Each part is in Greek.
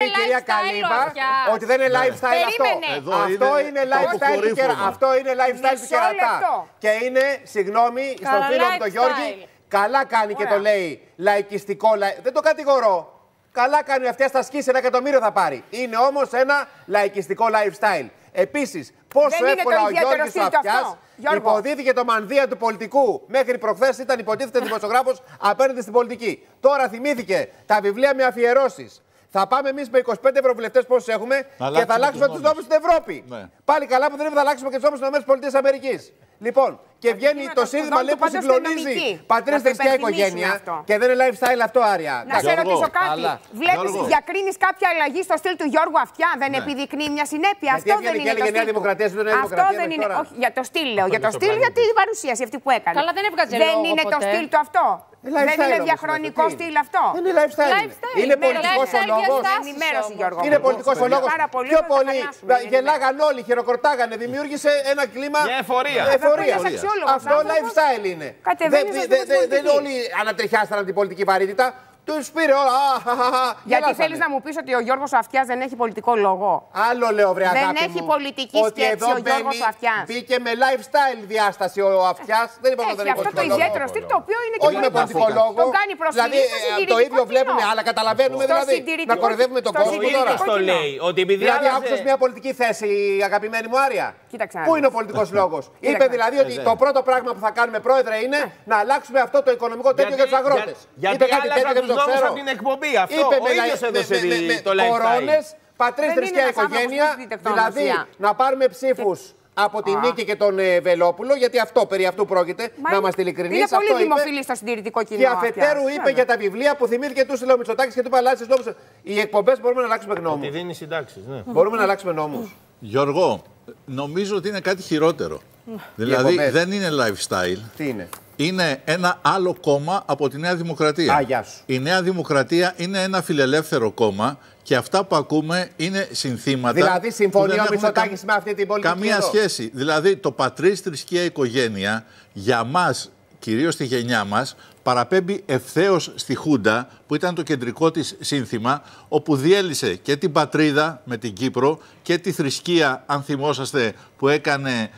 η κυρία Καλύβα ότι δεν είναι lifestyle αυτό. Αυτό είναι lifestyle του Κερατά. Αυτό είναι lifestyle του Κερατά. Και είναι, συγγνώμη, στον φίλο μου τον Γιώργη, καλά κάνει και το λέει λαϊκιστικό. Δεν το κατηγορώ. Καλά κάνει, αυτή θα ασκήσει 1 εκατομμύριο θα πάρει. Είναι όμως ένα λαϊκιστικό lifestyle. Επίσης, πόσο εύκολα ο Γιώργης ο Αυτιάς υποδίθηκε το μανδύα του πολιτικού. Μέχρι προχθές ήταν υποτίθεται δημοσιογράφος απέναντι στην πολιτική. Τώρα θυμήθηκε τα βιβλία με αφιερώσεις. Θα πάμε εμείς με 25 ευρωβουλευτές πόσους έχουμε και θα αλλάξουμε τους νόμους στην Ευρώπη. Ναι. Πάλι καλά που δεν θα αλλάξουμε και τους νόμους στις ΗΠΑ. Λοιπόν, και βγαίνει το σύνθημα λέει που συγκλονίζει πατρίς, θρησκεία, οικογένεια. Και δεν είναι lifestyle αυτό, Άρια. Να σε ρωτήσω κάτι. Βλέπεις, διακρίνεις κάποια αλλαγή στο στυλ του Γιώργου Αυτιά, δεν επιδεικνύει μια συνέπεια? Αυτό δεν είναι το στυλ. Αυτό δεν είναι. Όχι, για το στυλ λέω. Για το στυλ, για την παρουσίαση αυτή που έκανε. Καλά, δεν έβγαζε λόγο. Δεν είναι το στυλ του αυτό. Δεν είναι διαχρονικό στυλ αυτό. Είναι lifestyle. Είναι πολιτικός ο λόγος. Είναι πολιτικός ο λόγος. Πιο πολύ γελάγαν όλοι, χειροκροτάγανε, δημιούργησε ένα κλίμα εφορία. Αυτό lifestyle είναι. Δεν όλοι ανατριχιάστηκαν από την πολιτική βαρύτητα. Τους πήρε όλα. Γιατί θέλεις να μου πεις ότι ο Γιώργος Αυτιάς δεν έχει πολιτικό λόγο? Άλλο λέω, βρε αγάπη μου. Δεν έχει πολιτική σκέψη ο Γιώργος Αυτιάς. Μπήκε με lifestyle διάσταση ο Αυτιάς. Δεν είπα ότι δεν έχει αυτό το ιδιαίτερο στυλ, το οποίο είναι και πολιτικό λόγο. Τον κάνει προσφυγή στο συντηρητικό. Το ίδιο βλέπουμε, αλλά καταλαβαίνουμε δηλαδή. Να κοροϊδεύουμε τον κόσμο τώρα. Δηλαδή άκουσες μια πολιτική θέση, αγαπημένη μου Άρια? Πού είναι ο πολιτικός λόγος? Είπε δηλαδή ότι το πρώτο πράγμα που θα κάνουμε, πρόεδρε, είναι να αλλάξουμε αυτό το οικονομικό τέτοιο για τους αγρότες. Γιατί κάτι τέτοιο δεν το ξέρω. Από την εκπομπή. Αυτό ο ίδιος έδωσε το lifestyle. Κορώνες, πατρίς, θρησκεία, οικογένεια. Δηλαδή να πάρουμε ψήφους από την Νίκη και τον Βελόπουλο, γιατί αυτό περί αυτού πρόκειται, να είμαστε ειλικρινείς. Είναι πολύ δημοφιλή στο συντηρητικό κοινό. Και αφετέρου είπε για τα βιβλία που θυμήθηκε του Λέω Μητσοτάκης και του Παλάτσης νόμους. Οι εκπομπές μπορούμε να αλλάξουμε νόμους. Ότι δίνει συντάξεις, ναι. Μπορούμε να αλλάξουμε νόμους. Γιώργο, νομίζω ότι είναι κάτι χειρότερο. Δηλαδή δεν είναι lifestyle. Τι είναι? Είναι ένα άλλο κόμμα από τη Νέα Δημοκρατία. Γεια σου. Η Νέα Δημοκρατία είναι ένα φιλελεύθερο κόμμα και αυτά που ακούμε είναι συνθήματα. Δηλαδή συμφωνεί ο Μητσοτάκης με αυτή την πολιτική? Καμία σχέση. Δηλαδή το πατρίς, θρησκεία, οικογένεια για μας, κυρίως στη γενιά μας, παραπέμπει ευθέως στη Χούντα, που ήταν το κεντρικό της σύνθημα, όπου διέλυσε και την πατρίδα με την Κύπρο και τη θρησκεία, αν θυμόσαστε, που έκανε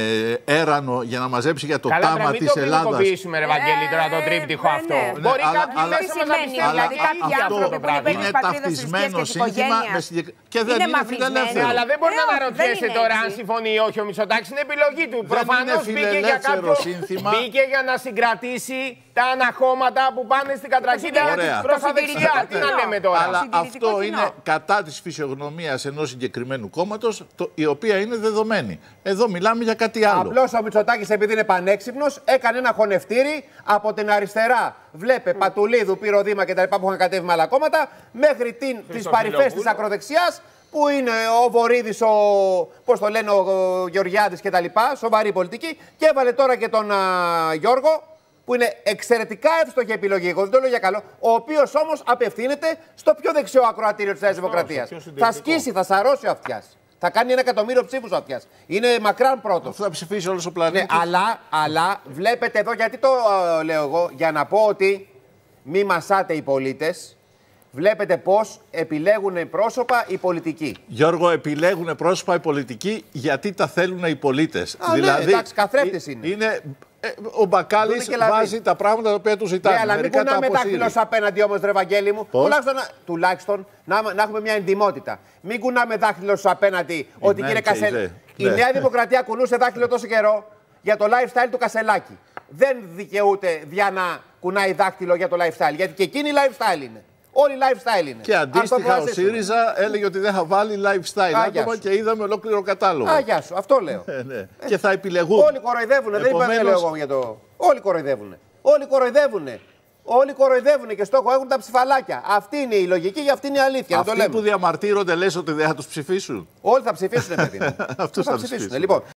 έρανο για να μαζέψει για το τάμα της Ελλάδας. Καλά, μην το ποινικοποιήσουμε, ρε Βαγγέλη, τώρα το τρίπτυχο αυτό. Μπορεί κάποιοι μέσα μας να πιστεύουν. Δηλαδή κάποιοι άνθρωποι που είναι είναι ταυτισμένο σύνθημα και δεν είναι φιλελεύθερο. Αλλά δεν μπορεί να αναρωτιέσαι τώρα αν συμφωνεί ή όχι ο Μητσοτάκης. Είναι επιλογή του. Προφανώς μπήκε για κάποιο σύνθημα. Μπήκε για να συγκρατήσει τα αναχώματα που πάνε στην κατρακύλα προς τα δεξιά. Τι να λέμε τώρα? Αλλά αυτό είναι κατά της φυσιογνωμίας ενός συγκεκριμένου κόμματος, η οποία είναι δεδομένη. Εδώ μιλάμε για κάτι άλλο. Απλώς ο Μητσοτάκης, επειδή είναι πανέξυπνος, έκανε ένα χωνευτήρι από την αριστερά. Βλέπε Πατουλίδου, Πυροδήμα κτλ. Που είχαν κατέβει με άλλα κόμματα, μέχρι τις παρυφές της ακροδεξιάς, που είναι ο Βορίδης, πώς το λένε, ο Γεωργιάδης κτλ. Σοβαρή πολιτική. Και έβαλε τώρα και τον Γιώργο, που είναι εξαιρετικά εύστοχη επιλογή, εγώ δεν το λέω για καλό, ο οποίος όμως απευθύνεται στο πιο δεξιό ακροατήριο της Νέας Δημοκρατίας. Θα σκίσει, θα σαρώσει ο Αυτιάς. Θα κάνει 1 εκατομμύριο ψήφους ο Αυτιάς. Είναι μακράν πρώτος. Αυτό θα ψηφίσει όλος ο πλανήτης. Ναι, αλλά βλέπετε εδώ, γιατί το λέω εγώ, για να πω ότι μη μασάτε οι πολίτες. Βλέπετε πώς επιλέγουν πρόσωπα οι πολιτικοί. Γιώργο, επιλέγουν πρόσωπα οι πολιτικοί γιατί τα θέλουν οι πολίτες. Δηλαδή, ναι, εντάξει, καθρέφτης είναι. Ο Μπακάλης βάζει τα πράγματα τα οποία του ζητάνε. Ναι, αλλά μην κουνάμε δάχτυλος απέναντι όμως, ρε Βαγγέλη μου. Τουλάχιστον να έχουμε μια εντιμότητα. Μην κουνάμε δάχτυλος απέναντι ότι κύριε Κασελάκη. Η Νέα Δημοκρατία κουνούσε δάχτυλο τόσο καιρό για το lifestyle του Κασελάκη. Δεν δικαιούται για να κουνάει δάχτυλο για το lifestyle. Γιατί και εκείνη lifestyle είναι. Όλοι lifestyle είναι. Και αντίστοιχα ο ΣΥΡΙΖΑ έλεγε ότι δεν θα βάλει lifestyle άτομα και είδαμε ολόκληρο κατάλογο. Γεια σου, αυτό λέω. Ναι. Και θα επιλεγούν. Όλοι κοροϊδεύουν, δεν είπα εγώ για το. Όλοι κοροϊδεύουν. Όλοι κοροϊδεύουν. Όλοι κοροϊδεύουν και στόχο έχουν τα ψηφαλάκια. Αυτή είναι η λογική και αυτή είναι η αλήθεια. Αυτοί που διαμαρτύρονται λες ότι δεν θα τους ψηφίσουν. Όλοι θα ψηφίσουν, παιδί μου. Αυτούς θα ψηφίσουν. Λοιπόν.